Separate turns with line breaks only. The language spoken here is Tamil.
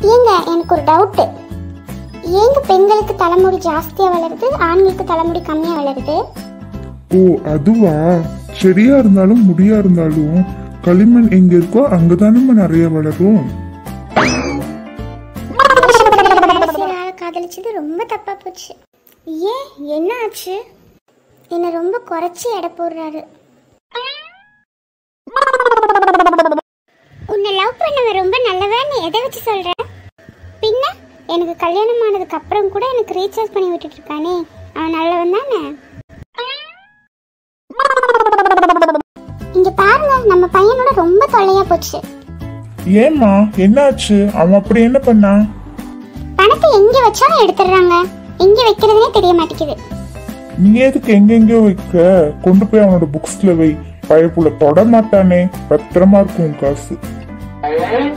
ஏங்க எனக்கு ஒரு டவுட். ஏங்க பெண்களுக்கு தலைமுடி ஜாஸ்தியா வளருது, ஆண்களுக்கு தலைமுடி கம்மியா வளருது?
ஓ அதுவா? செடியா இருந்தாலும் முடியா இருந்தாலும் களிமண் எங்க இருக்கோ அங்கதானே நிறைய வளரும்.
காதலிச்சது ரொம்ப தப்பா போச்சு. ஏன், என்ன ஆச்சு? என்ன ரொம்ப குறைச்சி எடை போடுறாரு. உன்னை லவ் பண்ணவன் ரொம்ப நல்லவன் எதை வச்சு சொல்ற? பின்ன எனக்கு கல்யாணம் ஆனதுக்கு அப்புறம் கூட எனக்கு ரீசார்ஜ் பண்ணி விட்டுட்டு இருக்கானே, அவன் நல்லவன் தானே? இங்க பாருங்க, நம்ம பையனோட ரொம்ப தொல்லையா போச்சு.
ஏமா என்னாச்சு? அவன் அப்படி என்ன பண்ணா?
பணத்தை எங்க வச்சாலும் எடுத்துடுறாங்க, எங்க வைக்கிறதுனே தெரிய மாட்டேங்குது.
நீ எதுக்கு எங்கெங்கயோ வைக்க? கொண்டு போய் அவனோட புக்ஸ்ல வை. பயப்புள்ள தொட மாட்டானே, பத்திரமா இருக்கும் காசு.